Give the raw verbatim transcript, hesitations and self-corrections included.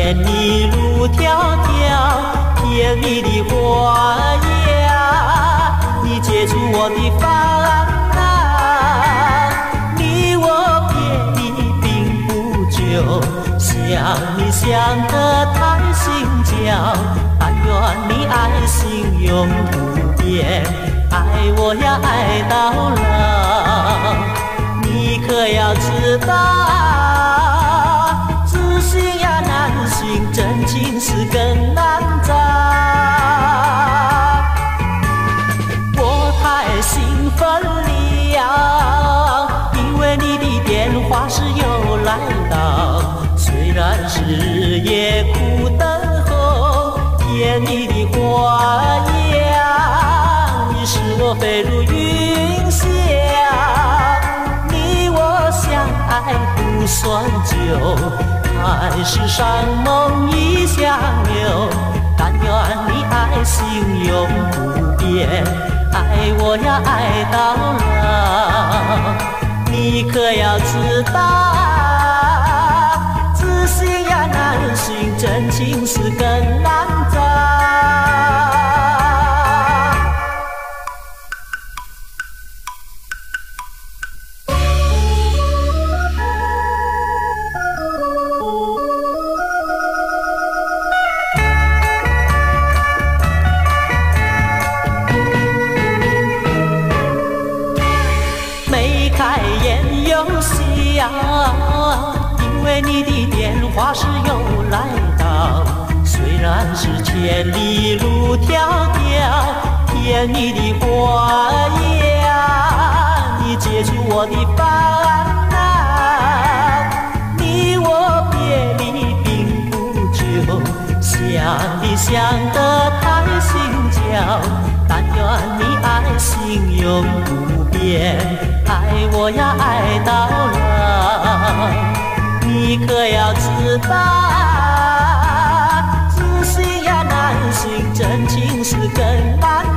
千里路迢迢，甜蜜的花呀，你解除我的烦恼。你我别离并不久，想你想得太心焦，但愿你爱心永不变，爱我呀爱到老。你可要知道，知心呀难寻，真情是更难找。我太兴奋了，因为你的电话是又来到，虽然是日夜苦等候，甜蜜的花呀，你使我飞入云霄。你我相爱不算久，看世上梦已相留，但愿你爱心永不变，爱我呀爱到老。你可要知道，知心呀难寻，真情是更难找。开眼有笑，因为你的电话是又来到，虽然是千里路迢迢，甜蜜的花呀，你解除我的烦恼。你我别离并不久，想你想得太心焦，但愿你爱心永不变，爱我呀爱到老。你可要知道，知心呀难寻，真情是更难